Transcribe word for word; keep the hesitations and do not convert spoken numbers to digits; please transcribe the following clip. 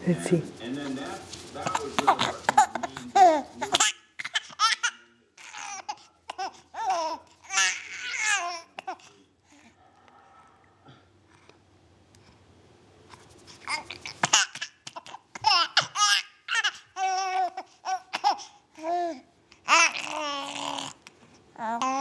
Let's see. And then that, that was really what kind of means that Oh.